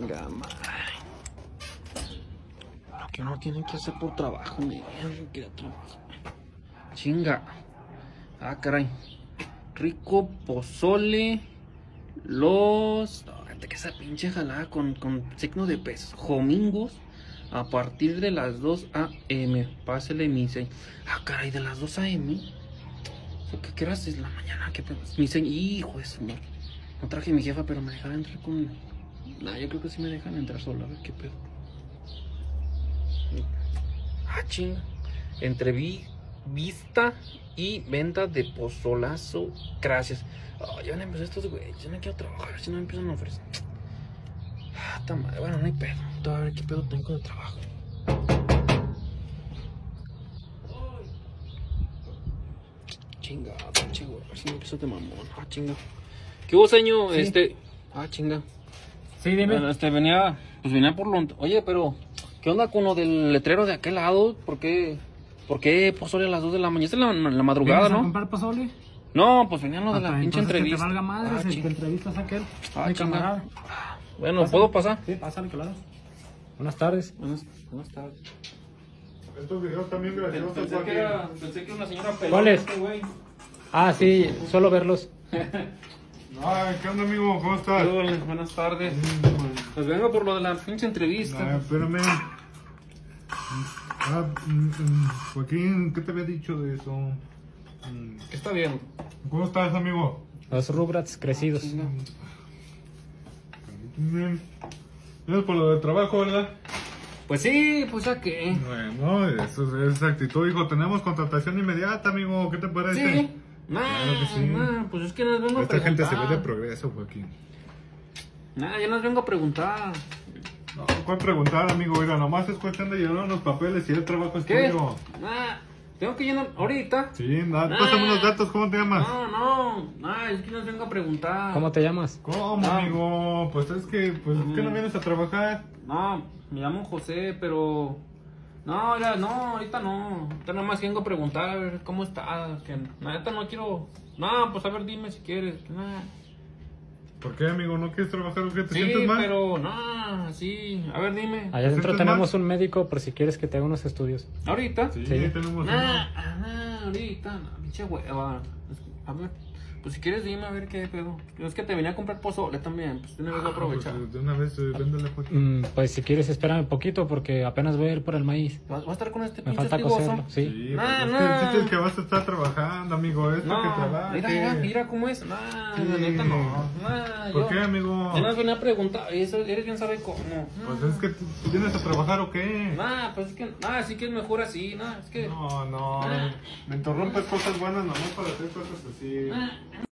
Chinga, madre. Lo que uno tiene que hacer por trabajo, me quiere trabajar. Chinga. Ah, caray. Rico pozole. Los... que esa pinche jalada con signo de pesos. Domingos a partir de las 2 a.m. Pásele mi diseño. Ah, caray, de las 2 a.m. ¿Qué horas es la mañana? ¿Qué pedo? Mi diseño. Hijo de su madre. No traje a mi jefa, pero me dejaron entrar con... Nah, yo creo que sí me dejan entrar sola. A ver qué pedo. Ah, chinga. Entrevista y venta de pozolazo. Gracias. Oh, ya van a empezar estos güeyes. Ya no quiero trabajar. Si no me empiezan a ofrecer. Ah, está madre. Bueno, no hay pedo. A ver qué pedo tengo de trabajo. Chinga, chinga. A ver si me empiezo de mamón. Ah, chinga. ¿Qué hubo, señor? Sí. Ah, chinga. Sí, dime. Bueno, venía por lo... Oye, pero... ¿Qué onda con lo del letrero de aquel lado? ¿Por qué pozole a las 2 de la mañana? Es en la madrugada, ¿no? ¿A comprar pozole? No, pues venían lo de la pinche entrevista. Que te valga madre, si te entrevistas a aquel. Ah, camarada. Bueno, ¿puedo pasar? Sí, pásale, claro. Buenas tardes. Buenas tardes. Estos videos también graciosos. Pensé que era una señora pelona. ¿Cuáles? Ah, sí, suelo verlos. Ay, ¿qué onda, amigo? ¿Cómo estás? Buenas tardes. Pues vengo por lo de la pinche entrevista. Espérame. Joaquín, ¿qué te había dicho de eso? ¿Qué está bien? ¿Cómo estás, amigo? Los rubrats crecidos. Bien. Es por lo del trabajo, ¿verdad? Pues sí, pues ya que. Bueno, eso es actitud, hijo. Tenemos contratación inmediata, amigo. ¿Qué te parece? Sí. Claro que sí. Pues es que nos vengo a Esta gente preguntar. se ve de progreso, Joaquín. Ya nos vengo a preguntar. No, ¿cuál preguntar, amigo? Mira, nomás es cuestión de llenar unos papeles y el trabajo es ¿Qué? tuyo. Tengo que llenar ahorita. Sí, pásame unos datos. ¿Cómo te llamas? Es que nos vengo a preguntar. ¿Cómo te llamas? ¿Cómo, amigo? Pues es que, ¿qué no vienes a trabajar? No, me llamo José, pero... No, ahorita no. Ahorita nada más vengo a preguntar a ver cómo estás. Que ahorita no quiero... No, pues a ver, dime si quieres. ¿Por qué, amigo? ¿No quieres trabajar o qué? ¿Te Sí, sientes mal? pero sí. A ver, dime. Allá adentro sientes tenemos un médico por si quieres que te haga unos estudios. ¿Ahorita? Sí, Sí. tenemos Ahorita. Pinche hueva. A ver, pues si quieres dime a ver qué pedo. Es que te venía a comprar pozole también. Pues tienes que aprovechar. Pues, de una vez, véndele, Joaquín. Pues si quieres espérame poquito porque apenas voy a ir por el maíz. ¿Vas a estar con este Me pinche falta estigoso? coserlo, sí. Sí, No, pues, no. es que el chiste es que vas a estar trabajando, amigo. Es para que trabajes. Mira cómo es. La Sí. neta no. ¿Por qué, amigo? Yo nos venía a preguntar. Eres bien sabe cómo. Pues es que tú vienes a trabajar o qué. Pues es que. Sí que es mejor así. Es que. No. Me interrumpes cosas buenas nomás para hacer cosas así.